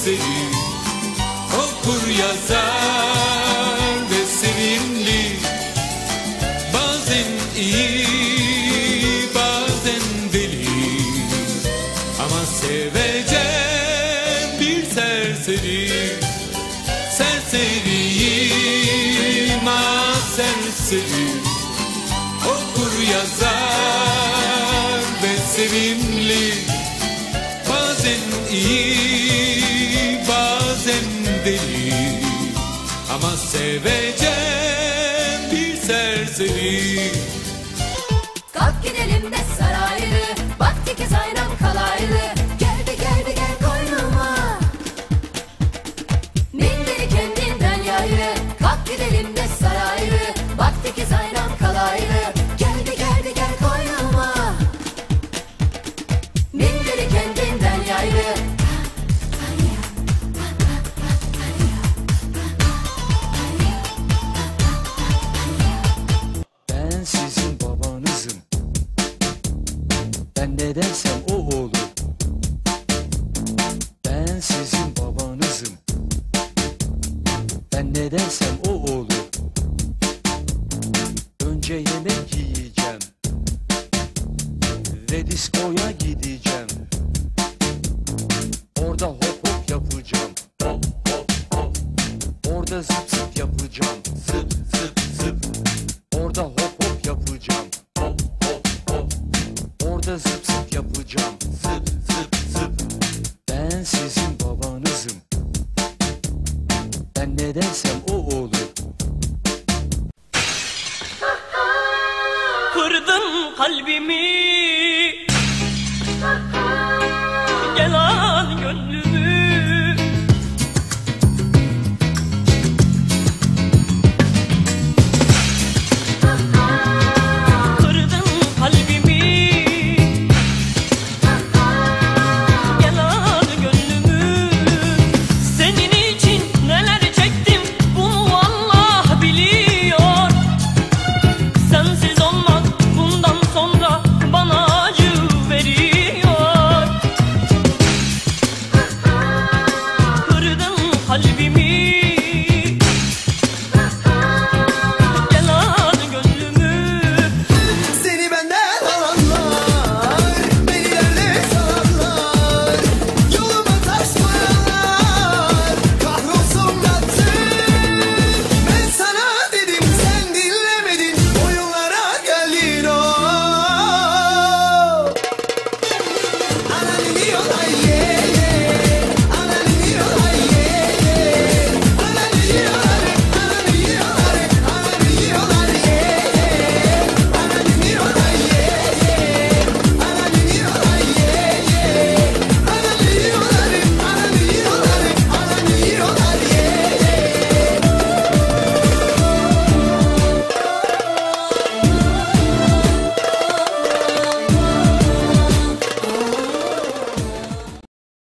serseri, okur yazar ve sevimli. Bazen iyi, bazen deli, ama sevecen bir serseri. Serseriyim, ah serseri, okur yazar ve sevimli. Bazen iyi, bazen deli, ama sevecen bir serseri. Kalk gidelim de saraylı, vakti ki Zaynab kalaylı. Geldi geldi gel koynuma, minderi kendinden yaylı. Kalk gidelim de saraylı, vakti ki Zaynab kalaylı. Geldi geldi gel koynuma, minderi kendinden yaylı. Ben sizin babanızım. Ben ne dersem o olur. Ben sizin babanızım. Ben ne dersem o olur. Önce yemek yiyeceğim ve diskoya gideceğim. Orada hop hop yapacağım. Hop hop hop. Orada zıp zıp yapacağım. Zıp zıp zıp. Orada hop hop yapacağım. Hop hop hop. Orada zıp zıp yapacağım. Zıp zıp zıp. Ben sizin babanızım. Ben ne dersem o olur. Kırdın kalbimi,